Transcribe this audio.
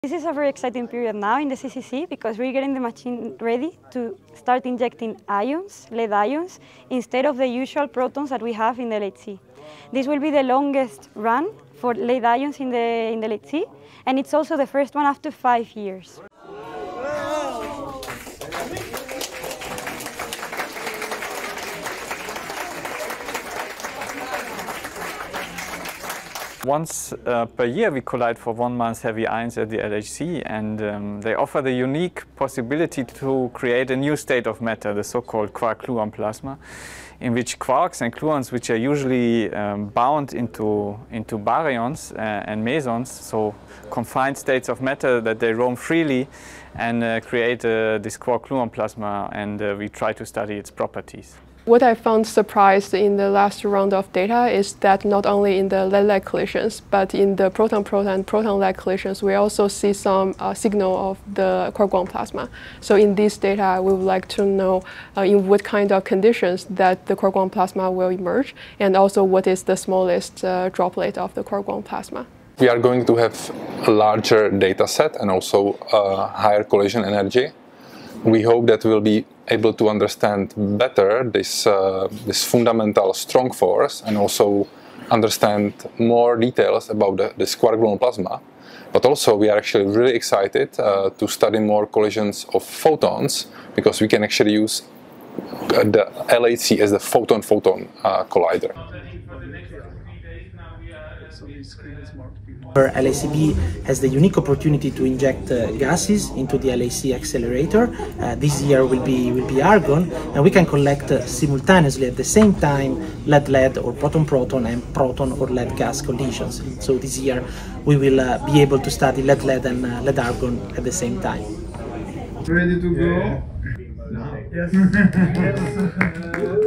This is a very exciting period now in the CCC because we're getting the machine ready to start injecting ions, lead ions, instead of the usual protons that we have in the LHC. This will be the longest run for lead ions in the LHC, and it's also the first one after 5 years. Once per year we collide for 1 month heavy ions at the LHC, and they offer the unique possibility to create a new state of matter, the so-called quark-gluon plasma, in which quarks and gluons, which are usually bound into baryons and mesons, so confined states of matter, that they roam freely and create this quark-gluon plasma, and we try to study its properties. What I found surprised in the last round of data is that not only in the lead-lead collisions, but in the proton-proton and proton-lead collisions, we also see some signal of the quark-gluon plasma. So in this data, we would like to know in what kind of conditions that the quark-gluon plasma will emerge, and also what is the smallest droplet of the quark-gluon plasma. We are going to have a larger data set and also higher collision energy. We hope that we'll be able to understand better this fundamental strong force and also understand more details about this quark-gluon plasma. But also we are actually really excited to study more collisions of photons, because we can actually use the LHC as the photon-photon collider. LHCb has the unique opportunity to inject gases into the LHC accelerator. This year will be argon, and we can collect simultaneously at the same time lead-lead or proton-proton and proton or lead gas collisions. So this year we will be able to study lead-lead and lead-argon at the same time. Ready to go? Yes.